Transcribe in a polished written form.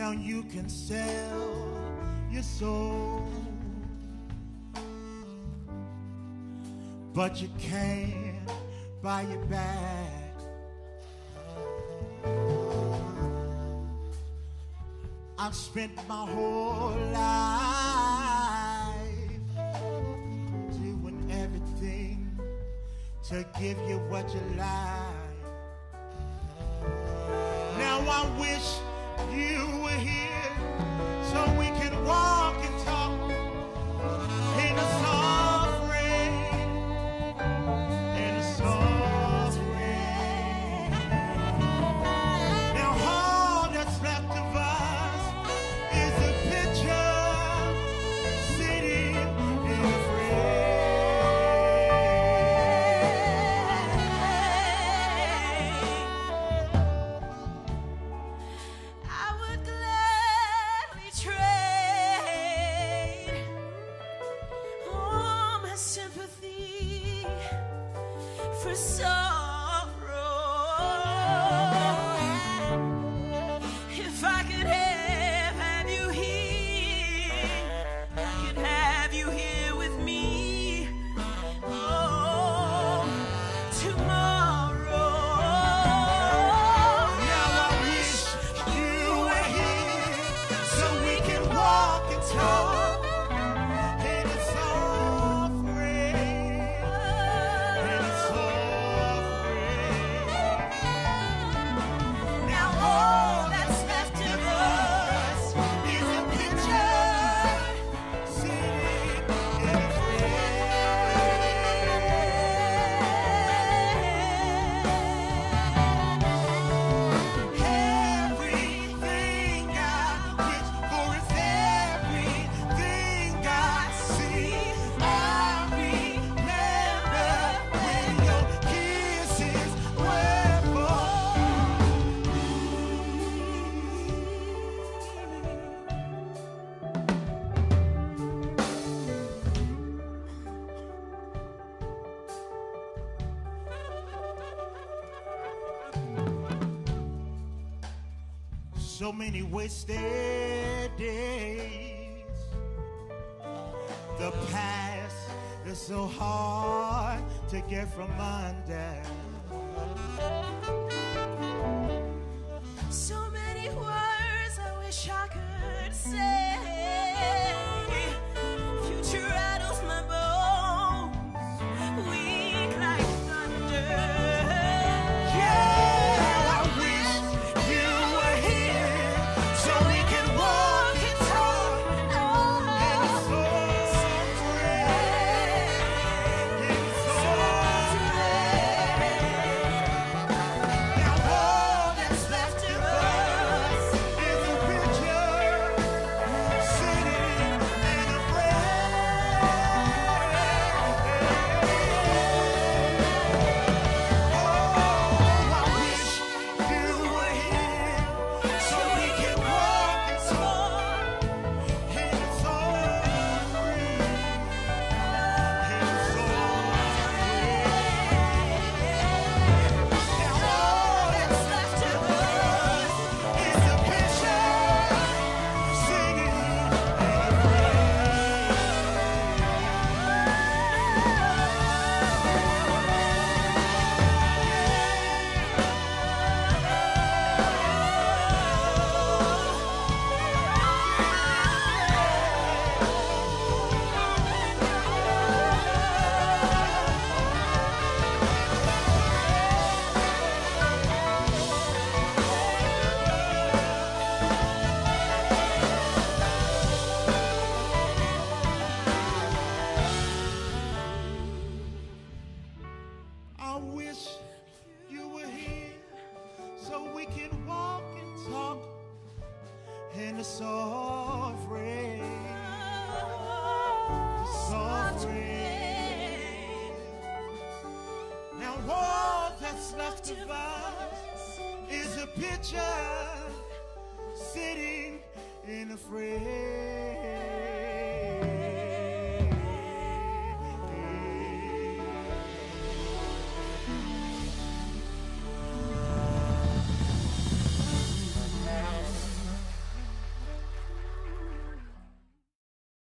Now you can sell your soul, but you can't buy it back. I've spent my whole life doing everything to give you what you like. Now I wish you were here so we can walk and talk in a soft rain, in a soft rain. Now all that's left of us is a picture sitting in a I would gladly trade all my sympathy for sorrow. If I could have you here, I could have you here with me. Oh, tomorrow. Now I wish you were here so we can walk and talk in a soft rain, in a soft rain. Now all that's left of us is a picture sitting in a Everything I wish for is everything I see. I remember when your kisses were for so many wasted days. The past is so hard to get from under. So many words I wish I could say. Future rattles my bones, weak like thunder. Yeah, I wish you were here so we can walk and talk in a soft rain, in a soft rain. Now all that's left of us is a picture sitting in a frame. Oh, I wish you were here so we can walk and talk in a soft rain, in a soft rain. Now all that's left of us is a picture sitting in a I wish you were here so we can walk and talk in the soft rain, soft rain. Now all that's left of us is a picture sitting in a frame.